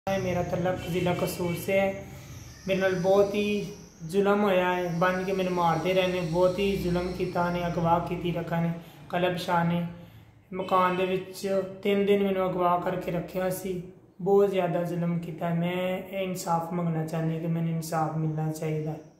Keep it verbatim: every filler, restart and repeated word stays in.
मेरा तलक जिला कसूर से है। मेरे नाल बहुत ही जुलम होया है, बन के मैंने मारते रहने, बहुत ही जुलम किया ने, अगवा की रखा ने। कलब शाह ने मकान दे विच तीन दिन मैंने अगवा करके रखा सी, बहुत ज़्यादा जुलम किया। मैं इंसाफ मंगना चाहनी कि मैंने इंसाफ मिलना चाहिए।